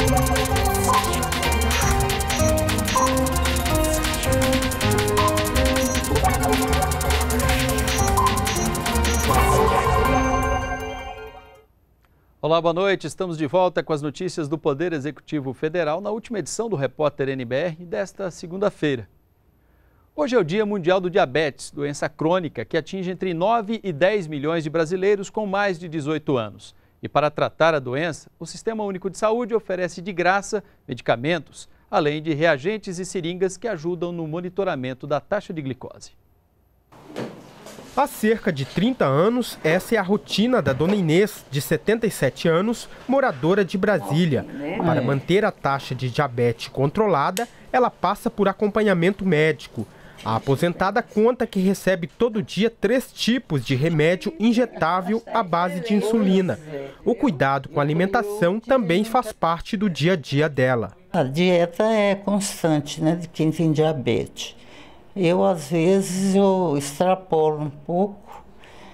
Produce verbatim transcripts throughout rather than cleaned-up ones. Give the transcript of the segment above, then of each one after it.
Olá, boa noite. Estamos de volta com as notícias do Poder Executivo Federal na última edição do Repórter N B R desta segunda-feira. Hoje é o Dia Mundial do Diabetes, doença crônica que atinge entre nove e dez milhões de brasileiros com mais de dezoito anos. E para tratar a doença, o Sistema Único de Saúde oferece de graça medicamentos, além de reagentes e seringas que ajudam no monitoramento da taxa de glicose. Há cerca de trinta anos, essa é a rotina da dona Inês, de setenta e sete anos, moradora de Brasília. Para manter a taxa de diabetes controlada, ela passa por acompanhamento médico. A aposentada conta que recebe todo dia três tipos de remédio injetável à base de insulina. O cuidado com a alimentação também faz parte do dia a dia dela. A dieta é constante, né, de quem tem diabetes. Eu, às vezes, eu extrapolo um pouco,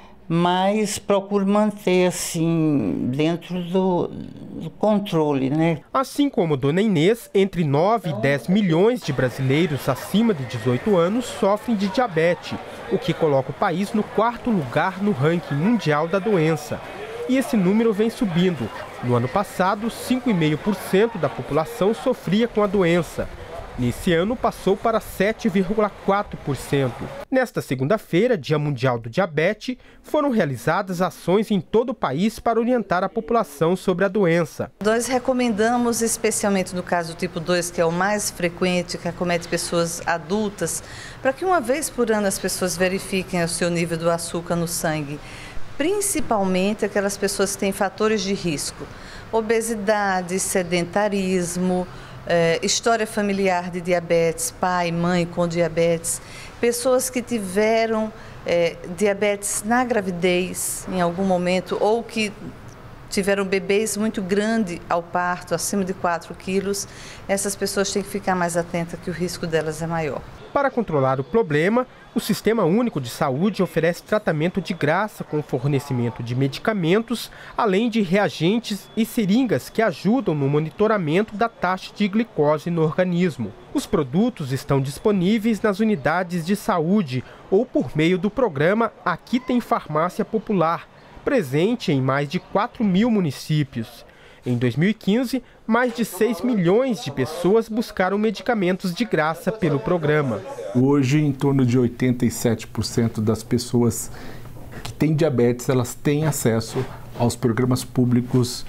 mas procuro manter, assim, dentro do, do controle, né? Assim como dona Inês, entre nove e dez milhões de brasileiros acima de dezoito anos sofrem de diabetes, o que coloca o país no quarto lugar no ranking mundial da doença. E esse número vem subindo. No ano passado, cinco vírgula cinco por cento da população sofria com a doença. Nesse ano, passou para sete vírgula quatro por cento. Nesta segunda-feira, Dia Mundial do Diabetes, foram realizadas ações em todo o país para orientar a população sobre a doença. Nós recomendamos, especialmente no caso do tipo dois, que é o mais frequente, que acomete pessoas adultas, para que uma vez por ano as pessoas verifiquem o seu nível do açúcar no sangue, principalmente aquelas pessoas que têm fatores de risco, obesidade, sedentarismo, É, história familiar de diabetes, pai, mãe com diabetes, pessoas que tiveram é, diabetes na gravidez em algum momento ou que tiveram bebês muito grandes ao parto, acima de quatro quilos, essas pessoas têm que ficar mais atentas que o risco delas é maior. Para controlar o problema, o Sistema Único de Saúde oferece tratamento de graça com fornecimento de medicamentos, além de reagentes e seringas que ajudam no monitoramento da taxa de glicose no organismo. Os produtos estão disponíveis nas unidades de saúde ou por meio do programa Aqui Tem Farmácia Popular, presente em mais de quatro mil municípios. Em dois mil e quinze, mais de seis milhões de pessoas buscaram medicamentos de graça pelo programa. Hoje, em torno de oitenta e sete por cento das pessoas que têm diabetes, elas têm acesso aos programas públicos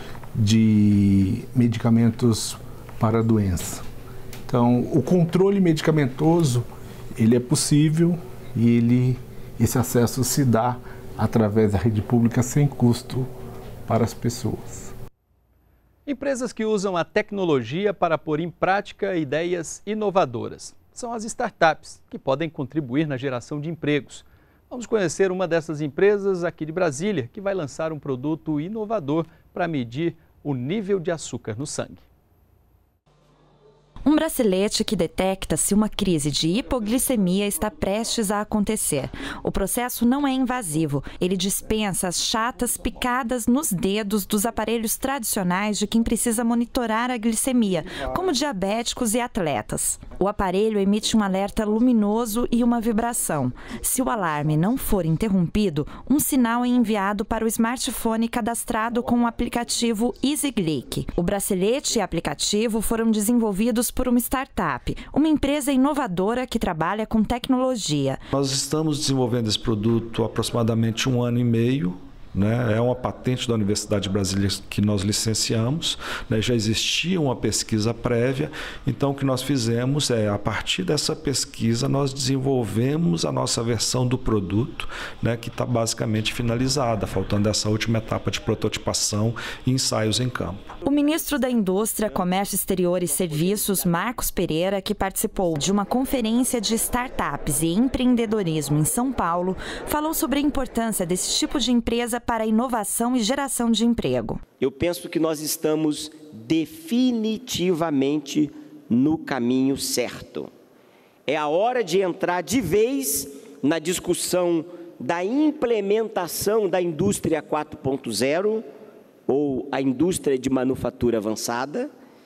de medicamentos para a doença. Então, o controle medicamentoso, ele é possível e ele, esse acesso se dá através da rede pública sem custo para as pessoas. Empresas que usam a tecnologia para pôr em prática ideias inovadoras. São as startups, que podem contribuir na geração de empregos. Vamos conhecer uma dessas empresas aqui de Brasília, que vai lançar um produto inovador para medir o nível de açúcar no sangue. Um bracelete que detecta se uma crise de hipoglicemia está prestes a acontecer. O processo não é invasivo. Ele dispensa as chatas picadas nos dedos dos aparelhos tradicionais de quem precisa monitorar a glicemia, como diabéticos e atletas. O aparelho emite um alerta luminoso e uma vibração. Se o alarme não for interrompido, um sinal é enviado para o smartphone cadastrado com o aplicativo EasyGlic. O bracelete e aplicativo foram desenvolvidos por uma startup, uma empresa inovadora que trabalha com tecnologia. Nós estamos desenvolvendo esse produto há aproximadamente um ano e meio. Né? É uma patente da Universidade de Brasília que nós licenciamos, né? Já existia uma pesquisa prévia, então o que nós fizemos é, a partir dessa pesquisa, nós desenvolvemos a nossa versão do produto, né? Que está basicamente finalizada, faltando essa última etapa de prototipação e ensaios em campo. O ministro da Indústria, Comércio Exterior e Serviços, Marcos Pereira, que participou de uma conferência de startups e empreendedorismo em São Paulo, falou sobre a importância desse tipo de empresa para a inovação e geração de emprego. Eu penso que nós estamos definitivamente no caminho certo. É a hora de entrar de vez na discussão da implementação da indústria quatro ponto zero ou a indústria de manufatura avançada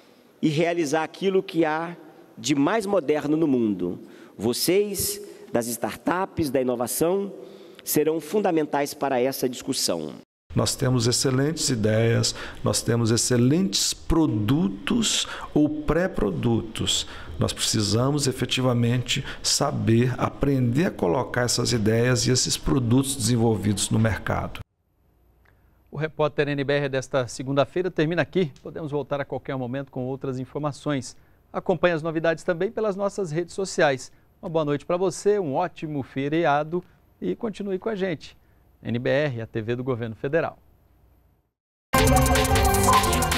e realizar aquilo que há de mais moderno no mundo. Vocês, das startups, da inovação, serão fundamentais para essa discussão. Nós temos excelentes ideias, nós temos excelentes produtos ou pré-produtos. Nós precisamos efetivamente saber, aprender a colocar essas ideias e esses produtos desenvolvidos no mercado. O repórter N B R desta segunda-feira termina aqui. Podemos voltar a qualquer momento com outras informações. Acompanhe as novidades também pelas nossas redes sociais. Uma boa noite para você, um ótimo feriado e continue com a gente. N B R, a T V do Governo Federal.